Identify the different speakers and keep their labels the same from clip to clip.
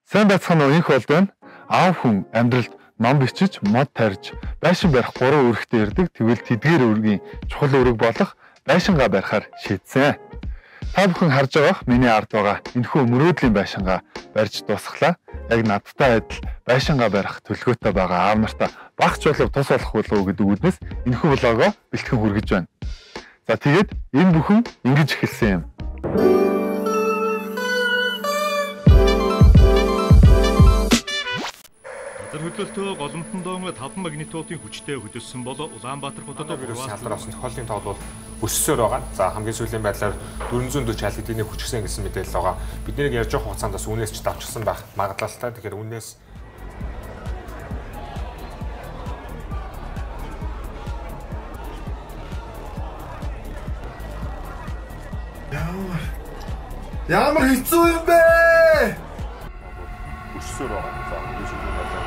Speaker 1: Сайн байцгаана уу, инх болд байна. Аав хүн амьдралд ном бичиж, мод тарьж, байшин барих 3 үүрэгтэй ирдэг. Тэгвэл тэдгээр үүргийн чухал үүрэг болох байшингаа барихаар шийдсэн. Та бүхэн харж байгаах миний ард байгаа энэхүү мөрөөдлийн байшингаа барьж дуусглаа. Яг надтай адил байшингаа барих төлөвлөгөөтэй байгаа аав нартаа багц болов тус болох болов уу гэдэг үднэс энэхүү влогоо бэлтгэн хүргэж байна. За тэгээд энэ бүхэн ингэж эхэлсэн юм.
Speaker 2: Хөдлөлтөө голомтондоо 5 магнитудын хүчтэй хөдөлсөн бол Улаанбаатар хотод
Speaker 3: шалдар авсан тохиолдлын тоол бол өссөөр байгаа. За хамгийн сүүлийн байдлаар 440 аль хэдийн хүчгсэн гэсэн мэдээлэл байгаа. Бидний ярьж байгаа хугацаанд бас үнээс ч давчсан байх магадлалтай. Тэгэхээр үнээс
Speaker 4: Ямар хэцүү юм бэ?
Speaker 3: өссөөр байгаа. За хамгийн сүүлийн байдлаар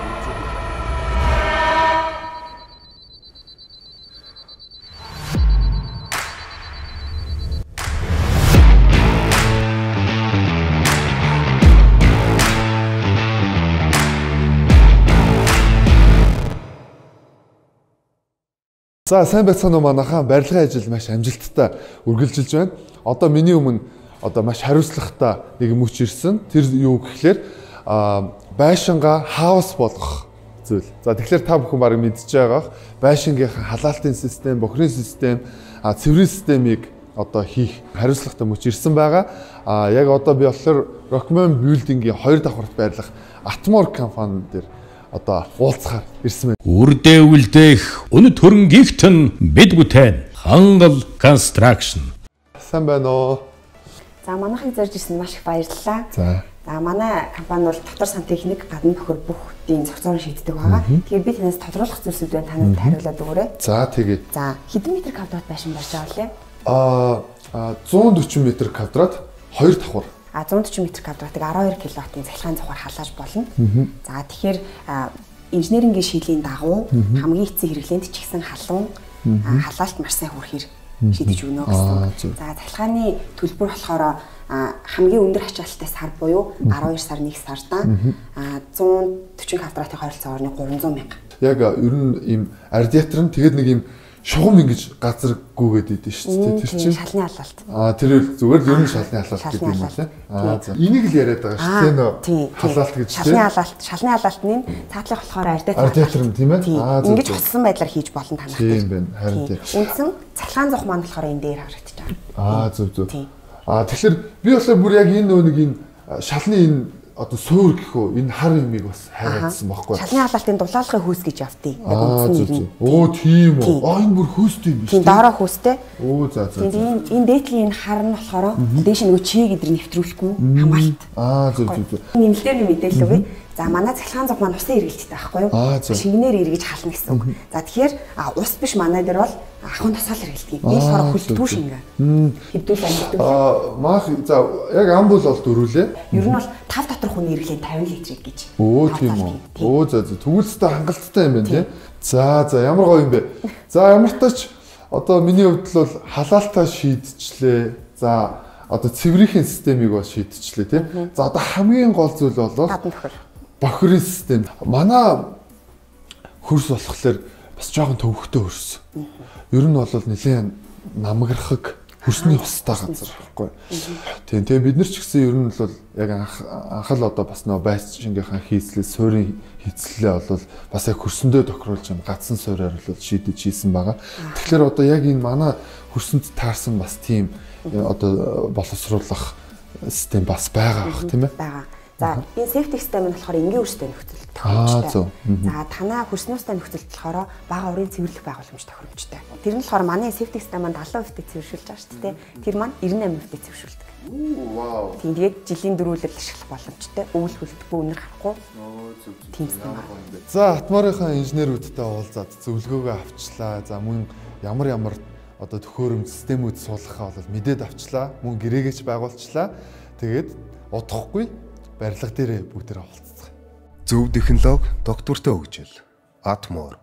Speaker 4: За сайн байцгаана уу манайхаа барилгын ажил маш амжилттай үргэлжилж байна. Одоо миний өмнө маш хариуцлагатай нэг мөч ирсэн. Тэр юу гэхлээр байшингаа хаус болгох зүйл. За тэгэхээр та бүхэн баг мэдж байгаах байшингийнхаа халаалтын систем, бохирын систем, цэврийн системийг хийх хариуцлагатай мөч ирсэн байгаа. Яг одоо би болохоор Rockman Building-ийн 2 давхарт байрлах Atmore компани дээр уулзахаар ирсэн байна.
Speaker 2: Үрдээ үлдээх үнэт хөрөнгөйгтэн бид бүхэн Хангал Construction.
Speaker 4: Сайн байна уу?
Speaker 5: За манайхыг зорж ирсэнд маш их баярлалаа.
Speaker 4: За
Speaker 5: манай компани бол дотор сантехник, гадна бохир бүхтийн зохицуулан шийддэг байгаа. Тэгэхээр би танаас тодруулах зүйлсүүд байна. Танад хариулаад өгөөрэй.
Speaker 4: За тэгээ.
Speaker 5: За хэдэн метр квадрат байшин барьж байгаа вэ?
Speaker 4: 140 м квадрат 2 давхар.
Speaker 5: 140 м квадратыг 12 кВт-ийн цахилгаан зугаар халааж болно. За тэгэхээр инженерингийн шийдлийн дагуу хамгийн эцсийн хэрэглээнд ч ихсэн халуун халаалт маш сайн хүрэхээр шийдэж өгнө гэсэн. За цахилгааны төлбөр болохоор хамгийн өндөр ачаалттай сар буюу 12 сар 1 сардаа 140 квадратын ойролцоогоор 300 мянга.
Speaker 4: Яг ер нь ийм радиатор нь тэгээд нэг ийм шугам ингэж газар гүгээд идэв шүү дээ. Тэр чинь
Speaker 5: шалны халаалт.
Speaker 4: Тэр зүгээр л ер нь шалны халаалт гэдэг юм байна. За энийг л яриад байгаа шүү дээ. Халаалт гэж тийм.
Speaker 5: Шалны халаалтны цаатлах болохоор
Speaker 4: радиатор юм тийм ээ.
Speaker 5: Ингэж хоцсон байдлаар хийж болно танах.
Speaker 4: Тийм байна. Харин тийм.
Speaker 5: Үндсэн цахилгаан зух маань болохоор энэ дээр харагдаж байгаа.
Speaker 4: Зөв. Тэгэхээр би болохоор бүр яг энэ нэг энэ шалны энэ суур гэх үү энэ хар юмыг бас хайраадсан байхгүй.
Speaker 5: Шалны халаалтын дулаалгын хөөс гэж явдیں۔ Яг үндсэн нэр нь.
Speaker 4: Тийм үү. Энэ бүр хөөстэй юм биш.
Speaker 5: Тийм доороо хөөстэй.
Speaker 4: За.
Speaker 5: Тийм энэ дээдлийн энэ хар нь болохоор дээш нөгөө чийг эдэр нэвтрүүлэхгүй хамгаалт.
Speaker 4: Зөв.
Speaker 5: Нэмэлтээр мэдээлэл өгье. За манай цахилгаан зух маань усын эргэлттэй байхгүй юу? Шингэнээр эргэж хална гэсэн үг. За тэгэхээр ус биш манай дээр бол ахын тосгол эргэлдэг. Би болохоор хөлтгүү шингэ. Хэдүүл амьддаг.
Speaker 4: Маах за яг амбул бол дөрүүлээ.
Speaker 5: Ер нь бол 5 доторх хүний эргэлээ 50 литрийг гэж.
Speaker 4: Тийм үү. За тэгүүлстэй хангалттай юм байна тийм. За ямар гоё юм бэ. За ямар тач миний хувьд бол халаалтаа шийдчихлээ. За цэврийн системийг бас шийдчихлээ тийм. За хамгийн гол зүйл бол бохирын систем. Манай хөрс болохоор бас жоохон төвөгтэй хөрс. Ер нь бол нэлээд намгархаг хөрсний устай газар байхгүй. Тийм бид нар ч гэсэн ер нь бол яг анхаал бас нөө байшингийнхаа хийцлээ, суурийн хийцлээ бол бас яг хөрсөндөө тохируулж гацсан суурьаар бол шийдэж хийсэн байгаа. Тэгэхээр яг энэ манай хөрсөнд таарсан бас тийм боловсруулах систем бас байгаа бах тийм ээ.
Speaker 5: Байгаа. За энэ safety system нь болохоор энгийн үрстэй нөхцөлд тохиромжтой. За танаа хөрсний устай нөхцөлд болохоор бага урын цэвэрлэх байгууламж тохиромжтой. Тэр нь болохоор манай safety system маань 70% цэвэршүүлж байгаа шүү дээ. Тэр маань 98% цэвэршүүлдэг.
Speaker 4: Вау.
Speaker 5: Тэгээд жилийн дөрвөлөл ашиглах боломжтой. Өвөл хөлтгөө үнэр харахгүй. Тийм систем байна.
Speaker 4: За Атморынхаа инженерүүдтэй уулзаад зөвлөгөөгөө авчлаа. За мөн ямар төхөөрөмж системүүд суулгахаа бол мэдээд авчлаа. Мөн гэрээгээч байгуулчлаа. Тэгээд удахгүй барилга дээр бүгдээ уулзцгаая.
Speaker 6: Зөв технологи, доктортой хөгжил. Atmore.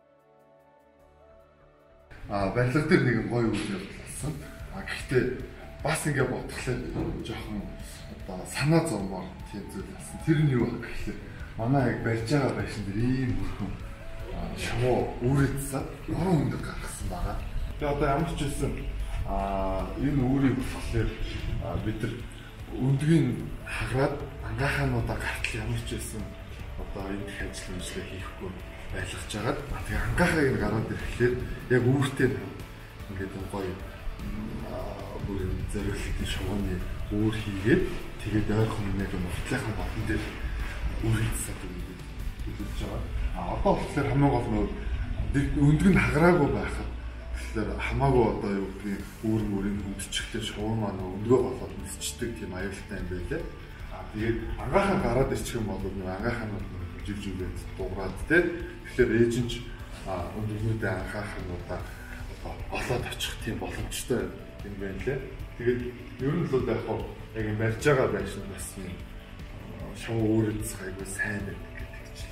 Speaker 4: Барилга дээр нэгэн гоё үйл явдал болсон. Гэхдээ бас ингээ бодглохлаа жоохон одоо санаа зовмоор тийм зүйл болсон. Тэр нь юу вэ гэхээр манай яг барьж байгаа байшин дээр ийм бүрхэн шавуу үүрээдсэн 3 өндөр гаргасан байгаа. Тэгээ одоо ямар ч хэлсэн энэ үүрийг болохоор бид нар өндгийн хагаад ангахаануудаа гартал ямар ч хэлсэн одоо энэ ажил үйлчлэг хийхгүй байлгаж байгаад тэгээ ангахааг нь гараад ирэхлээр яг үүртэй ингээд гоё бүр зэрэглэлийн шавууны үүр хийгээд тэгээд ойрхон нэг мөртлөхийн болон дээр үргэлжлүүлсэн гэдэг хэлж байгаа. Одоо болохоор хамгийн гол нь өндг нь хагараагүй байхад тэгэхээр хамаагүй одоо юу гэдгийг үүр мөрийн үдчихлээ шувуу маань өндгөө болоод нисчдэг тийм аюултай юм байлээ. Тэгээд ангаахан гараад ирчих юм бол ангаахан живживгээд дуурайд тэгэхээр ээжинч өндгнүүдээ анхаахнуудаа олоод очих тийм боломжтой юм байна лээ. Тэгээд ер нь л яг юм барьж байгаа байшин бас юм шоу өөрөөс айгүй сайн байдаг гэдэг чинь.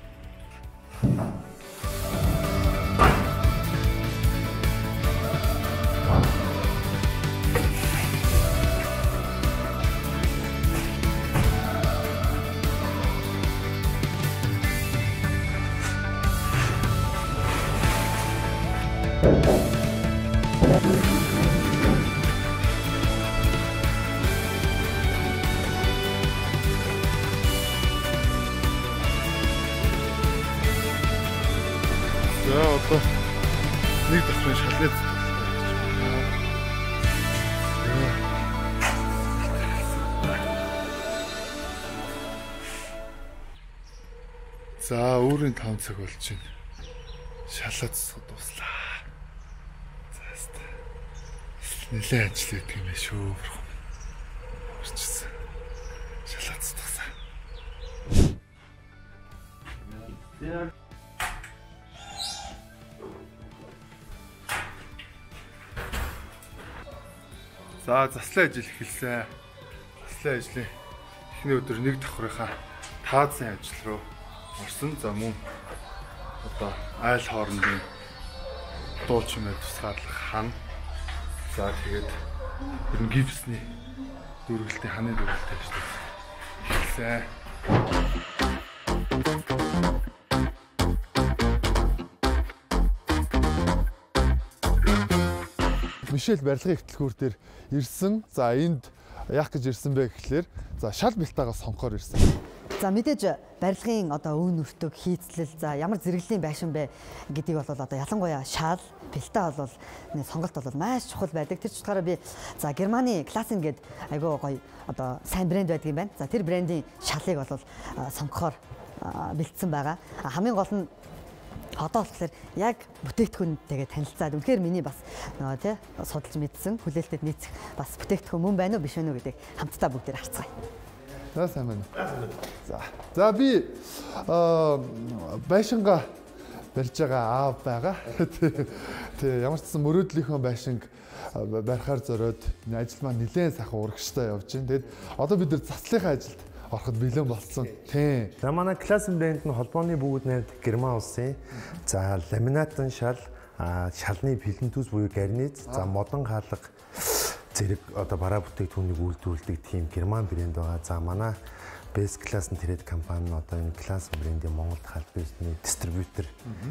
Speaker 4: Одоо нэг давхрын шалгаж за өөрийн 5 цаг болж байна. Шалаад дуслаа. За хэвээ. Нэлээд ажил хийдэг юм шүү. Орчихсан. Шалаад дуслаа. За заслын ажил эхэлсэн. Заслын ажлын эхний өдөр нэг давхрынхаа таазын ажил руу орсон. За мөн одоо айл хоорондын дуу чимээ тусгаарлах хан. За тэгээд энэ гипсний дөрвөлтийн ханы дөрвөлтэй шүү дээ. Эхэлсэн. Мишель барилгын эхтлгүүр дээр ирсэн. За энд яах гэж ирсэн бэ гэхлээр за шал бэлтаагаас сонгохоор ирсэн.
Speaker 7: За мэдээж барилгын одоо өвн өртөг хийцлэл за ямар зэрэглэлийн байшин бэ гэдгийг бол одоо ялангуяа шал бэлтаа бол сонголт бол маш чухал байдаг. Тэр ч утгаараа би за Германы Классен гээд айгүй гоё одоо сайн брэнд байдаг юм байна. За тэр брэндийн шалыг бол сонгохоор бэлдсэн байгаа. Хамгийн гол нь одоо болохоор яг бүтээгдэхүүнтэйгээ танилцаад үнэхээр миний бас нөгөө тий судалж мэдсэн хүлээлтэд нийцэх бас бүтээгдэхүүн мөн байна уу биш вэ гэдгийг хамтдаа бүгдээр харцгаая.
Speaker 4: За сайн байна. За би байшингаа барьж байгаа аав байгаа. Тэг ямар ч гэсэн мөрөөдлийнхөө байшинг барихаар зориод ажил маань нэлээд сайхан урагштай явж байна. Тэгэд одоо бид нар заслынхаа ажилд ороход бэлэн болсон. Тийм.
Speaker 8: За манай Классен брэнд нь холбооны бүгд найрдаг Герман улсын за ламинатын шал, шалны плинтус буюу гарниз, за модон хаалга зэрэг одоо бараа бүтээгдэхүүнийг үйлдвэрлэдэг тийм Герман брэнд байгаа. За манай Best Class-ын трейд компани нь одоо энэ Классен брэндийн Монголд халбарны дистрибьютор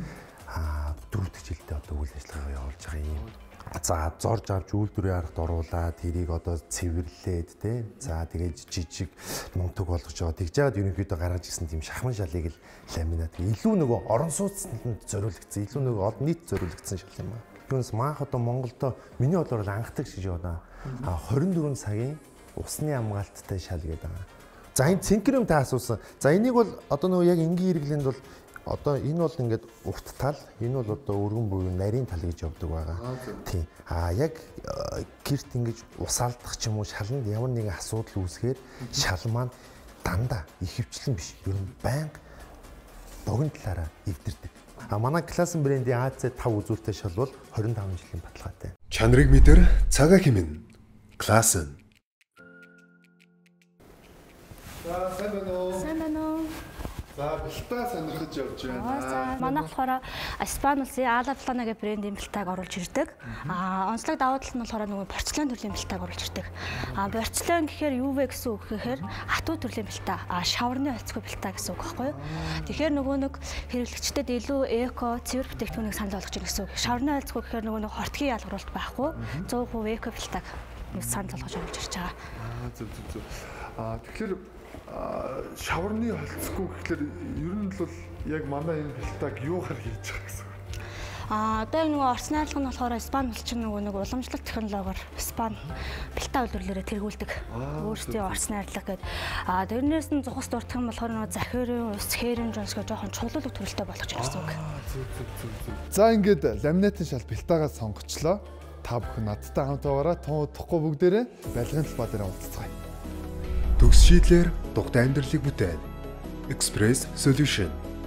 Speaker 8: 4 дахь жилдээ одоо үйл ажиллагаа явуулж байгаа юм. За зорж авч үйлдвэрийн аргад оруулаад тэрийг одоо цэвэрлээд тий. За тэгээд жижиг нунтаг болгож байгаа. Тэгж яагаад ерөнхийдөө гаргаж ирсэн тийм шахман шалыг л ламинат илүү нөгөө орон сууцнд зориулагдсан, илүү нөгөө олон нийт зориулагдсан шал юм аа. Юунс маах одоо Монголдо миний бодлоор анхдаг шиг байна. 24 цагийн усны хамгаалттай шал гэдэг байгаа. За энэ цэнкрэм та асуусан. За энийг бол одоо нөгөө яг энгийн хэрэглээнд бол одоо энэ бол ингээд урт тал, энэ бол одоо өргөн буюу нарийн тал гэж явдаг байгаа. Тийм. Яг гэрт ингэж усаалдах ч юм уу шаланд ямар нэгэн асуудал үүсгээр шал маань дандаа ихэвчлэн биш. Ер нь байнга богино талаараа эвдэрдэг. Манай Классен брэндийн AC5 үзүүртэй шал бол 25 жилийн баталгаатай.
Speaker 6: Чанарыг мэдэр цагаа хэмнэн. Классен.
Speaker 4: За сайн байна уу?
Speaker 5: Сайн байна уу?
Speaker 4: За бэлтаа сонирхож явж байна.
Speaker 9: Манай болохоор Испани улсын Ala Plana гэх брендийн бэлтааг оруулж ирдэг. Онцлог давуу тал нь болохоор нөгөө порцелан төрлийн бэлтааг оруулж ирдэг. Порцелан гэхээр юу вэ гэсэн үг гэхээр хатуу төрлийн бэлтаа. Шаварны ойцгүй бэлтаа гэсэн үг байхгүй юу? Тэгэхээр нөгөө нэг хэрэглэгчдэд илүү эко, цэвэр бүтээгдэхүүнийг санал болгож ирэх гэсэн үг. Шаварны ойцгүй гэхээр нөгөө нэг хортгийн ялгаруулалт байхгүй. 100% эко бэлтааг санал болгож оруулж ирж байгаа.
Speaker 4: Зөв. Тэгэхээр шаварны холцгүй гэхэлэр ер нь бол яг манай энэ бэлтааг юугаар хийж байгаа гэсэн үг.
Speaker 9: Одоо нөгөө орц найрлага нь болохоор Испани улчин нөгөө нэг уламжлалт технологиор Испани бэлтаа үйлдвэрлэлээр тэргүүлдэг. Өөрсдийн орц найрлага гэдэг. Тэрнээс нь зухас дуртах юм болохоор нөгөө захирын ус, хээрийн жонс гэх жоохон чулуулаг төрөлтэй болгож ирэх гэсэн үг.
Speaker 4: Зөв. За ингээд ламинатын шал бэлтаагаа сонгочлоо. Та бүхэн надтай хамт байгаараа тун удахгүй бүгдээрээ барилгын талбай дээр уулзцгаая.
Speaker 6: Төгс шийдлэр дугтай амьдралыг бүтээн. Express Solution.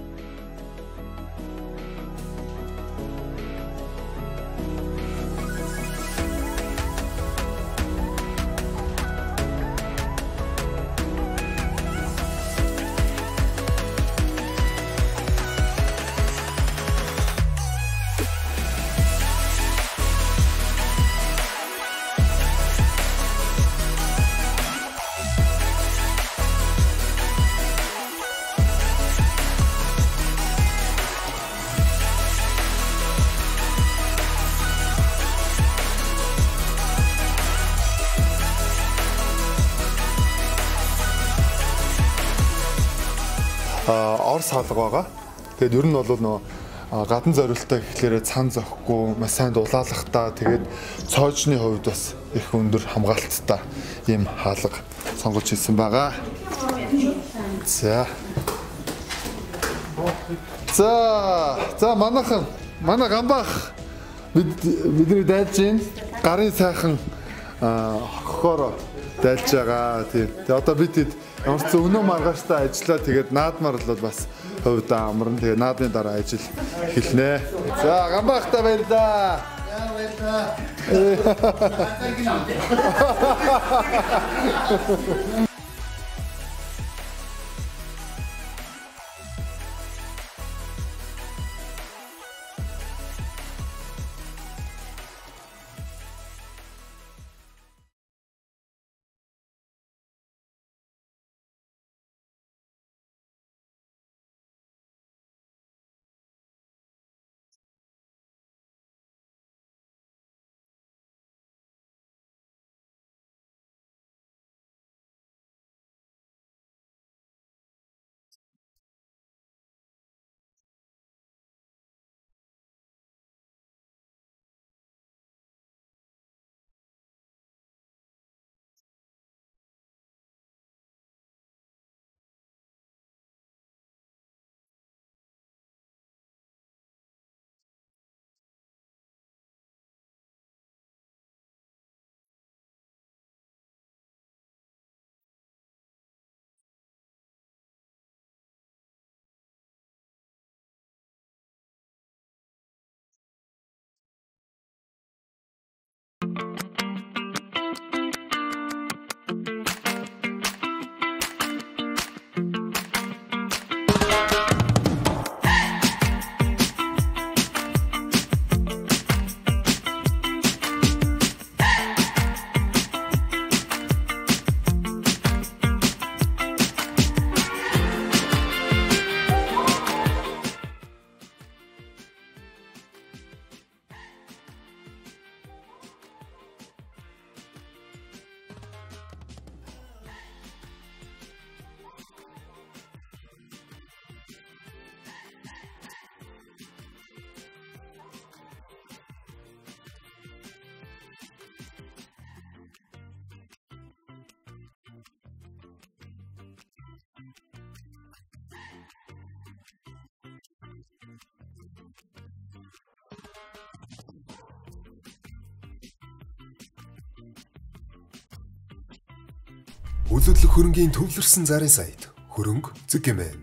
Speaker 4: Орс хаалга байгаа. Тэгээд ер нь бол нөө гадна зориултаа гэхлээрээ цан зөхгүй, маш сайн дулаалгахтаа тэгээд цоожны хувьд бас их өндөр хамгаалттай ийм хаалга сонгож ирсэн байгаа. За манай гамбах бидний дайлж ийн гарын сайхан хохоор дайлж байгаа. Тэгээд одоо бид ямар ч өнөө маргааштай ажиллаа тэгээд наадмаар л бас хувьдаа амарна. Тэгээд наадмын дараа ажил эхэлнэ. За гамбахтай баярлаа. Үйлдвэрлэх хөрөнгийн төвлөрсөн зарын сайд хөрөнгө ЗГМ.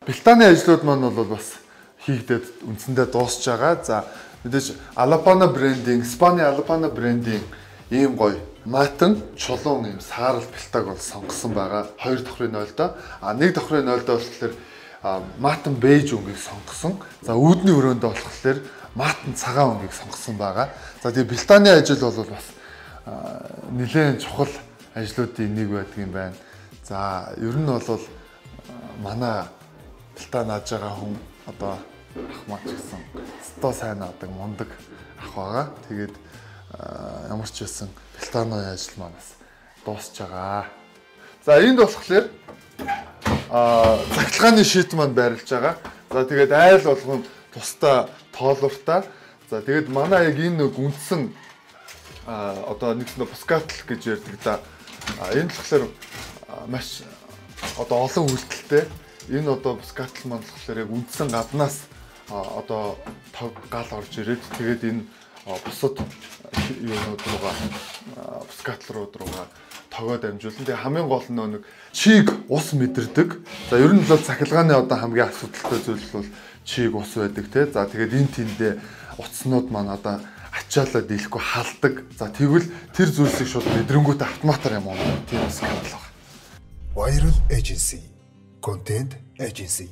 Speaker 4: Британий ажлууд маань бол бас хийгдээд үндсэндээ дуусч байгаа. За мэдээж Alapana брендинг, Испани Alapana брендинг ийм гоё матан чулуун ийм саарал бэлтаг бол сонгосон байгаа. 2.0-доо. А 1.0-доо болохоор матан бэж өнгийг сонгосон. За үүдний өрөөндөө болохоор матан цагаан өнгийг сонгосон байгаа. За тэгээ Британий ажил бол бас нэлээд чухал ажлуудын нэг байдаг юм байна. За ер нь бол манай Британи нааж байгаа хүн одоо ах маач гэсэн стоо сайн наадаг мундаг ах байгаа. Тэгээд ямар ч байсан Британий ажил маань бас дуусч байгаа. За энд болохоор цахилгааны шийт маань байрлаж байгаа. За тэгээд айл болгонд тусдаа тоолууртаа. За тэгээд манай яг энэ нэг үндсэн одоо нэгснэ бускатл гэж ярьдаг да. Энэ болохоор маш одоо олон үйлдэлтэй. Энэ одоо бускатл маань болохоор яг үндсэн гаднаас одоо тог гал орж ирээд тэгээд энэ бусад юунууд руугаа бускатлрууд руугаа тогоо дамжуулна. Тэгээ хамгийн гол нь нэг чиг ус мэдэрдэг. За ер нь бол цахилгааны одоо хамгийн асуудалтай зүйл бол чиг ус байдаг те. За тэгээд энэ тэндээ утаснууд маань одоо ачаалаад дийлэхгүй халдаг. За тэгвэл тэр зүйлсийг шууд мэдрэнгүүт автоматар юм уу? Тийм скандал байна.
Speaker 6: Viral Agency, Content Agency.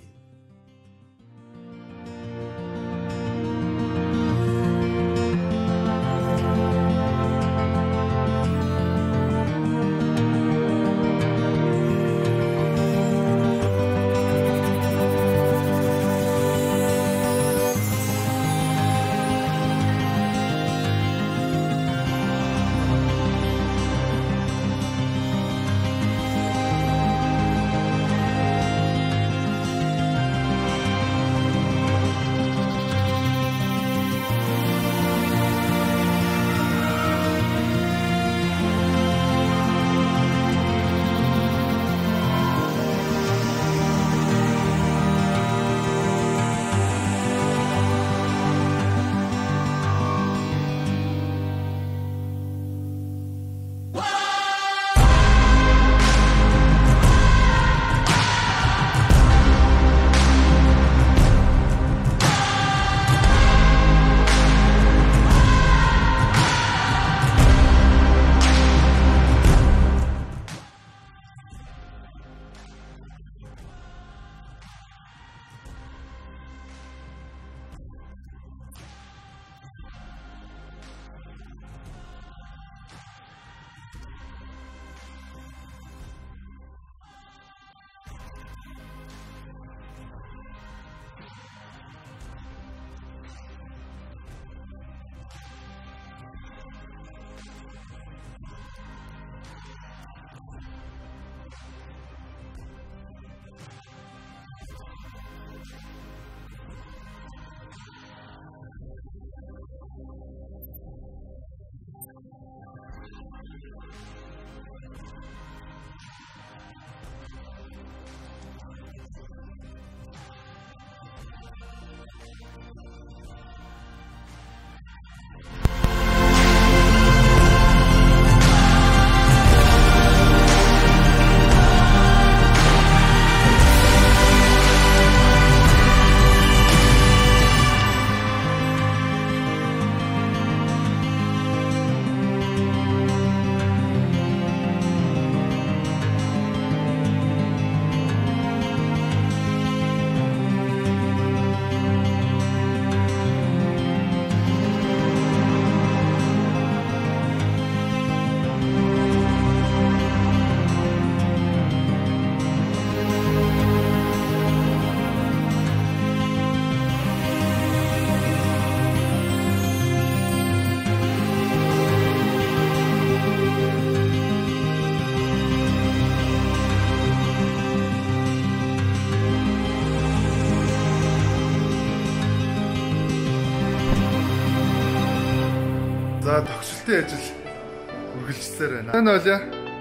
Speaker 4: За тогтчлтын ажил үргэлжлэлээр байна. Энэ ойлаа.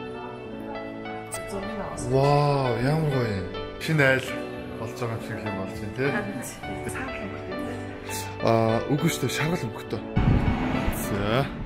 Speaker 4: Вау, ямар гоё юм. Шинэ айл болж байгаа юм шиг юм болж байна тий. Үгүй шүү дээ, шаргал өнгөтэй. За